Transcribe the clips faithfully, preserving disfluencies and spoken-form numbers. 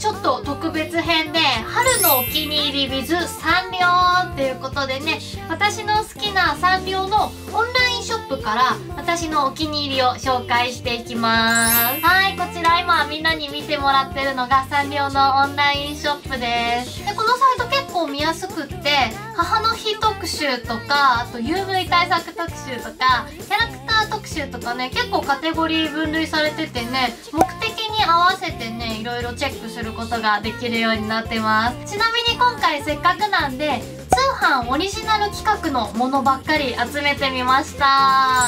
ちょっと特別編で春のお気に入り with サンリオっていうことでね、私の好きなサンリオのオンラインショップから私のお気に入りを紹介していきます。はい、こちら今みんなに見てもらってるのがサンリオのオンラインショップです。でこのサイト結構見やすくって母の日特集とか、あと ユーブイ 対策特集とかキャラクター特集とかね、結構カテゴリー分類されててね、目的に合わせてねいろいろチェックすることができるようになってます。ちなみに今回せっかくなんで通販オリジナル企画のものばっかり集めてみました。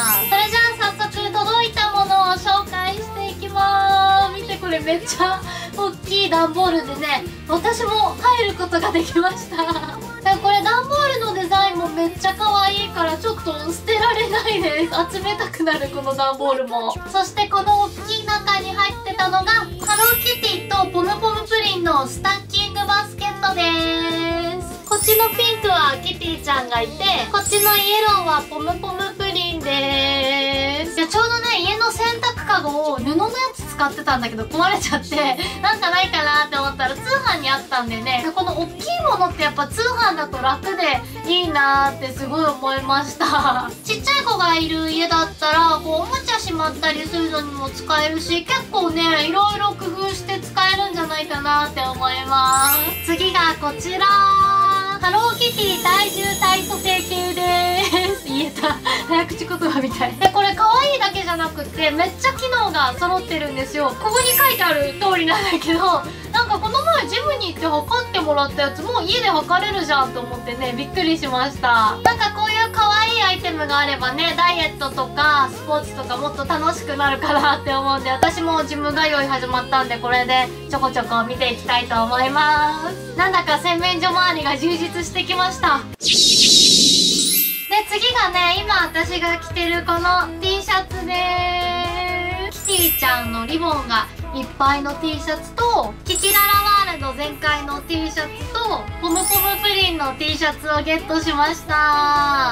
それじゃあ早速届いたものを紹介していきます。見て、これめっちゃ大きい段ボールでね、私も入ることができました。これ段ボールのデザインもめっちゃ可愛いからちょっと捨てられないです。集めたくなるこの段ボールも。そしてこの大きい中に入ってたのがハローキティとポムポムプリンのスタッキングバスケットです。こっちのピンクはキティちゃんがいて、こっちのイエローはポムポムプリンです。いやちょうどね家の洗濯かごを布のやつ使ってたんだけど壊れちゃって、なんかないかなって思ったら通販にあったんでね、この大きいものってやっぱ通販だと楽でいいなーってすごい思いました。ちっちゃい子がいる家だったらこうおもちゃしまったりするのにも使えるし、結構ねいろいろ工夫して使えるんじゃないかなって思います。次がこちら、ハローキティ体重体組成計です。言えた。早口言葉みたい。で、これ可愛いだけじゃなくて、めっちゃ機能が揃ってるんですよ。ここに書いてある通りなんだけど、なんかこの前ジムに行って測ってもらったやつもう家で測れるじゃんと思ってね、びっくりしました。なんかこういう可愛いアイテムがあればね、ダイエットとかスポーツとかもっと楽しくなるかなって思うんで、私もジム通い始まったんで、これでちょこちょこ見ていきたいと思います。なんだか洗面所周りが充実してきました。で、次がね、今私が着てるこの T シャツでーす。キティちゃんのリボンがいっぱいの T シャツと、キキララワールド全開の T シャツと、ポムポムプリンの T シャツをゲットしました。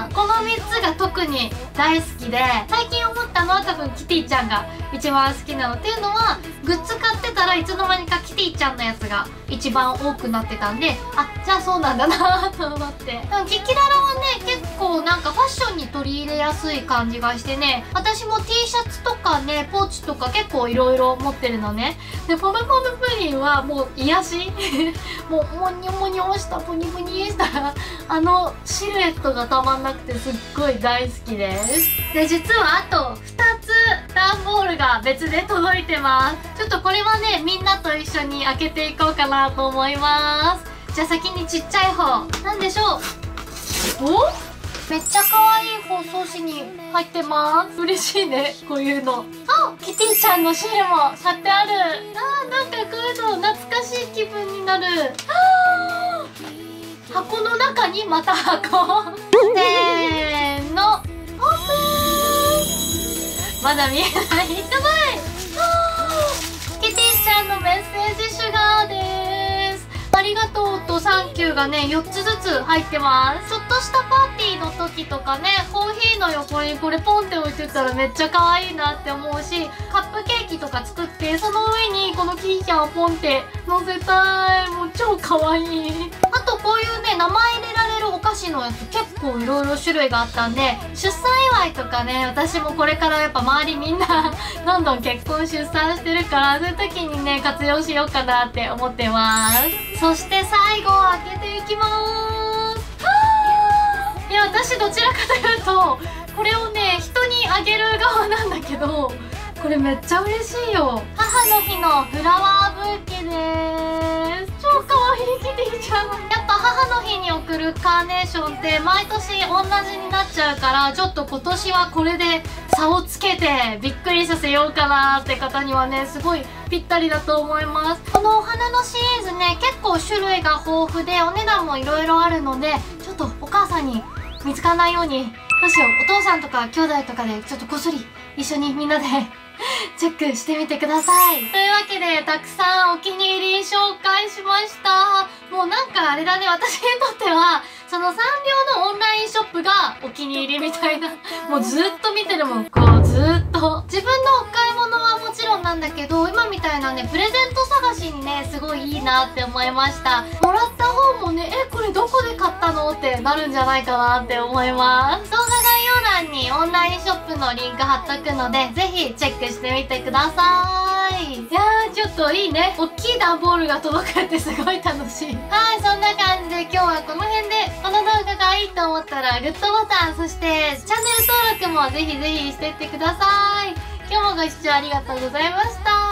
このみっつが特に大好きで、最近思ったのは多分キティちゃんが一番好きなの。っていうのは、グッズ買ってたらいつの間にかキティちゃんのやつが一番多くなってたんで、あ、じゃあそうなんだなと思って。でもキキララはね、結構なんかファッションに取り入れやすい感じがしてね、私も T シャツとかね、ポーチとか結構いろいろ持ってるのね。で、ポムポムプリンはもう癒しもうモニョモニョしたポニポニしたあのシルエットがたまんなくてすっごい大好きです。で、実はあとふたつ段ボールが別で届いてます。ちょっとこれはね、みんなと一緒に開けていこうかなと思います。じゃあ先にちっちゃい方、なんでしょう。お、めっちゃ可愛い包装紙に入ってます。嬉しいね、こういうの。あ、キティちゃんのシールも貼ってある。あー、なんかこういうの懐かしい気分になる。あー、箱の中にまた箱。せーの、オープン。まだ見えない。やばい。キティちゃんのメッセージシュガーです。ありがとうとサンキューがね、よっつずつ入ってます。ちょっとしたパーティーの時とかね、コーヒーの横にこれポンって置いてたらめっちゃ可愛いなって思うし、カップケーキとか作って、その上にこのキーちゃんをポンって乗せたい。もう超可愛い。あとこういうね、名前入れられるお菓子のやつ結構いろいろ種類があったんで、出産祝いとかね、私もこれからやっぱ周りみんなどんどん結婚出産してるから、そういう時にね、活用しようかなって思ってます。そして最後開けていきまーす。いや、私どちらかというとこれをね、人にあげる側なんだけど、これめっちゃ嬉しいよ。母の日のフラワーブーケでーす。超かわいいキティちゃん。やっぱ母の日に贈るカーネーションって毎年同じになっちゃうから、ちょっと今年はこれで差をつけてびっくりさせようかなって方にはね、すごいぴったりだと思います。このお花のシリーズね、結構種類が豊富でお値段もいろいろあるので、ちょっとお母さんに見つからないように、どうしよう、お父さんとか兄弟とかでちょっとこっそり一緒にみんなでチェックしてみてください。というわけで、たくさんお気に入り紹介しました。もうなんかあれだね、私にとってはそのサンリオのオンラインショップがお気に入りみたいな、もうずっと見てるもん、こうずっと。自分のお買い物はもちちろんなんだけど、今みたいなねプレゼント探しにねすごいいいなって思いました。もらった方もね、えこれどこで買ったのってなるんじゃないかなって思います。動画概要欄にオンラインショップのリンク貼っとくので、ぜひチェックしてみてください。いやーちょっといいね、大きい段ボールが届くってすごい楽しい。はい、そんな感じで今日はこの辺で、この動画がいいと思ったらグッドボタン、そしてチャンネル登録もぜひぜひしてってください。今日もご視聴ありがとうございました。